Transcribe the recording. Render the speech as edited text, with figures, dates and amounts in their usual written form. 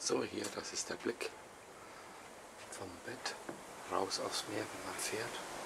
So, hier, das ist der Blick vom Bett raus aufs Meer, wenn man fährt.